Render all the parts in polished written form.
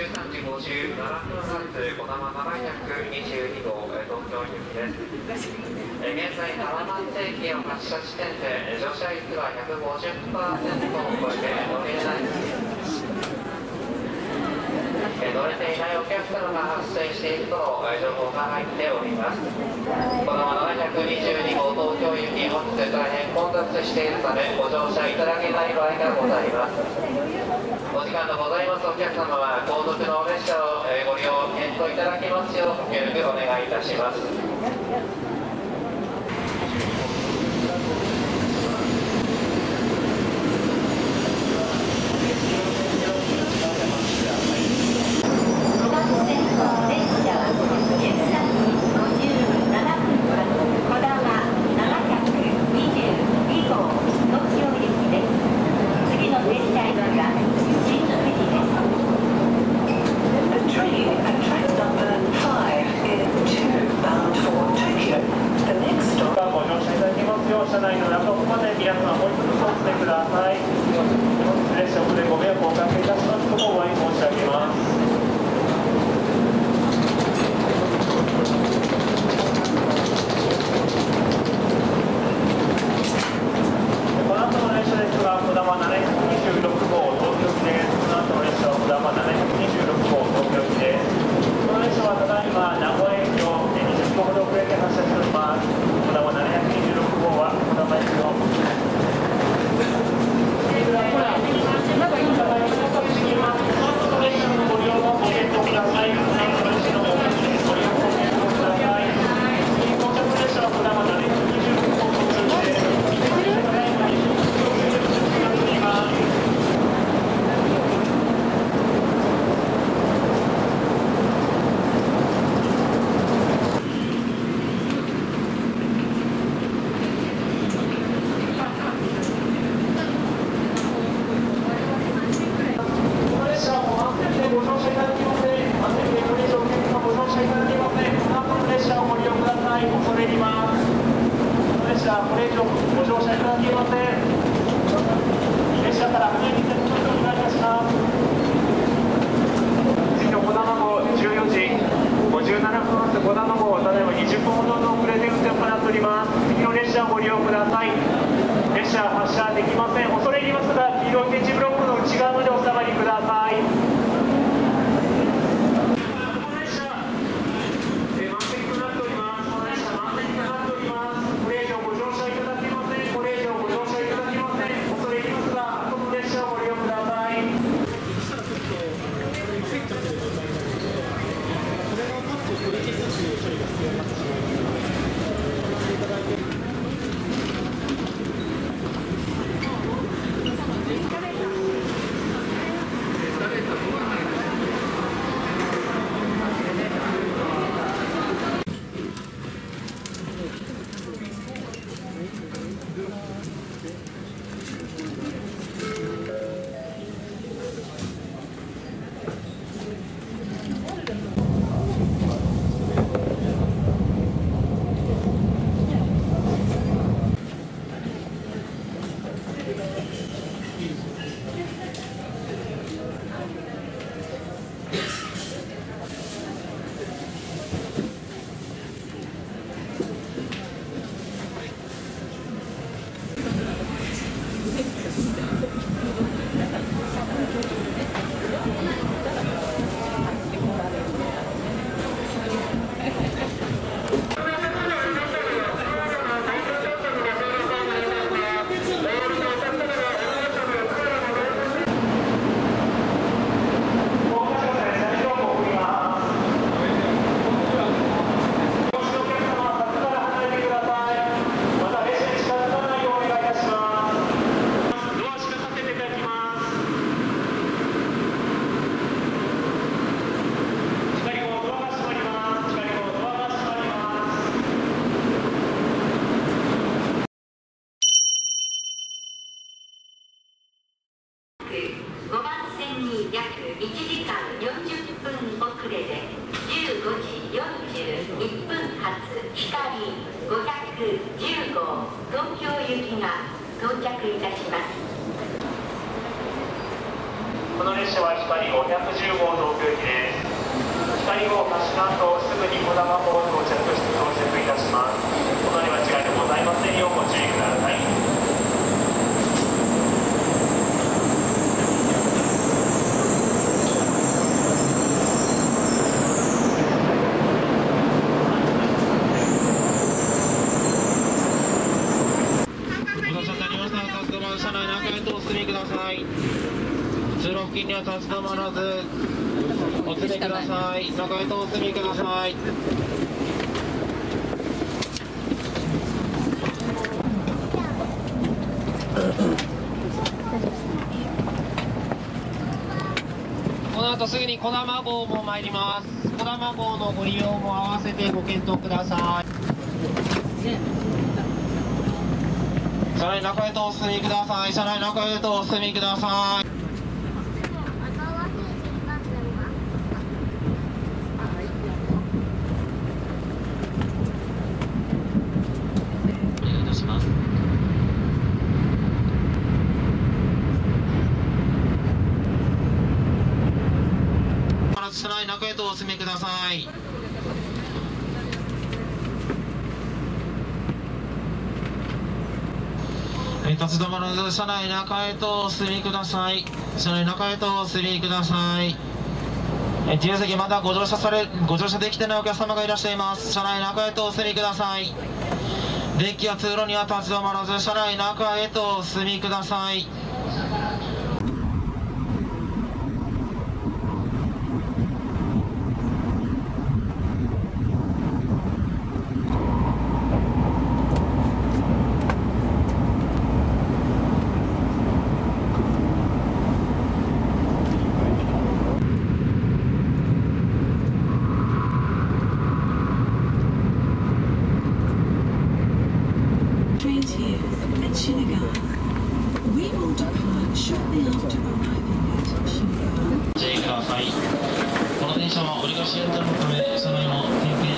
13時57分発、こだま722号、東京行きです。現在、浜松駅を発車地点で乗車率は 150% を超えて乗れない乗れていないお客様が発生しているとの情報が入っております。こだま722号東京行き、本日大変混雑しているためご乗車いただけない場合がございます。お時間のございますお客様は後続の列車をご利用検討いただきますようご協力お願いいたします。車内の中まで皆様もう一度お伝えください。列車でご迷惑をおかけいたしますことをお詫び申し上げます。この後の列車ですが、こだま726号東京行きです。この後の列車はこだま726号東京行きです。この列車はただいま名古屋駅を20分ほど遅れて発車しております。こだま726号はこだま駅をご利用のご検討ください。到着列車はこだま726号東京行きです。これ以上ご乗車いただけません。列車から離れていただきますようお願いいたします。次のこだま号14時57分発こだま号、ただいま20分ほどの遅れで運転を行っております。次の列車をご利用ください。列車発車できません。恐れ入りますが、黄色い点字ブロックの内側までお下がりください。510号東京行きが到着いたします。 この列車は光510号東京行きです。光号発車の後すぐに児玉港到着いたします。このに間違いでございませんようご注意ください。 車内中へとお進みください。通路付近には立ち止まらずお進みください。中へとお進みください。この後すぐに児玉号も参ります。児玉号のご利用も合わせてご検討ください。車内中へとお進みください。車内中へとお進みください。お願いいたします。車内中へとお進みください。立ち止まらず車内中へとお進みください。車内中へとお進みください。自由席まだご乗車できてないお客様がいらっしゃいます。車内中へとお進みください。デッキや通路には立ち止まらず車内中へとお進みください。 Trains here at Shinagawa. We will depart shortly after arriving at Shinagawa. ご注意ください。この電車は折り返し運転のため車内の点検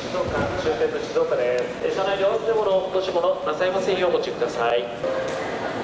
終点の静岡です。車内でお忘れ物、落とし物なさいませんようご注意ください。